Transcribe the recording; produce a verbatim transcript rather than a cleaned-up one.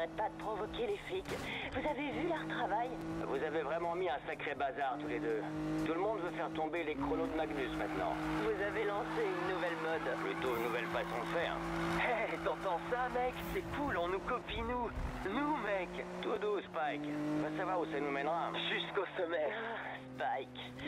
n'arrête pas de provoquer les flics. Vous avez vu leur travail? Vous avez vraiment mis un sacré bazar tous les deux. Tout le monde veut faire tomber les chronos de Magnus maintenant. Vous avez lancé une nouvelle mode. Plutôt une nouvelle façon de faire. Hé, hey, t'entends ça, mec? C'est cool, on nous copie, nous. Nous, mec. Tout doux, Spike. Va savoir où ça nous mènera. Jusqu'au sommet. Ah, Spike.